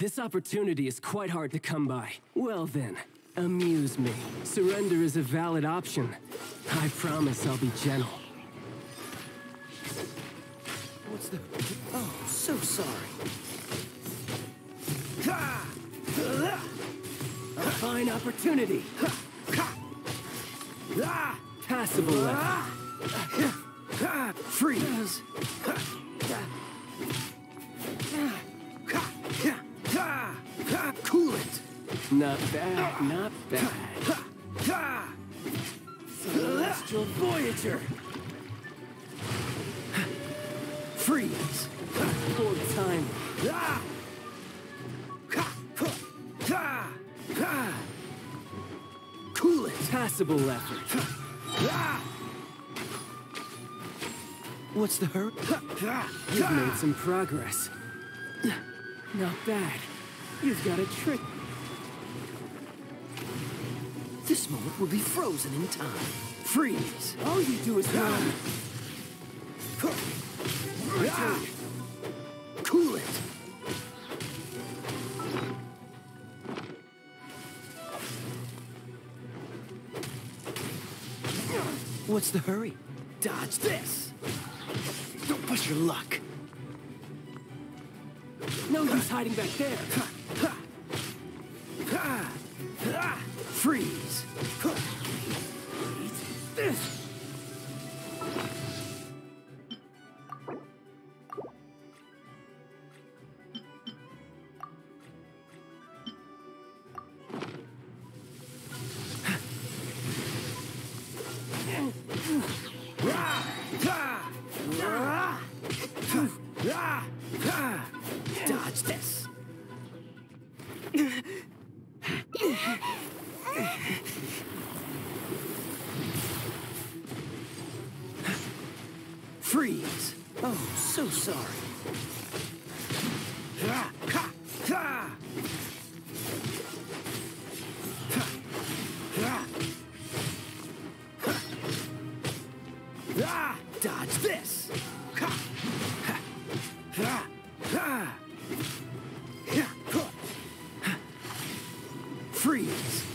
This opportunity is quite hard to come by. Well then, amuse me. Surrender is a valid option. I promise I'll be gentle. What's the... Oh, so sorry. A fine opportunity. Passable left. Freeze. Cool it. Not bad, not bad. Celestial Voyager. Freeze. Full time. Cool it. Passable effort. What's the hurry? You've made some progress. Not bad. You've got a trick. This moment will be frozen in time. Freeze. All you do is run. Cool it. What's the hurry? Dodge this. Don't push your luck. No use hiding back there. Freeze. Eat this. Dodge this. Freeze. Oh, so sorry. Dodge this. Freeze.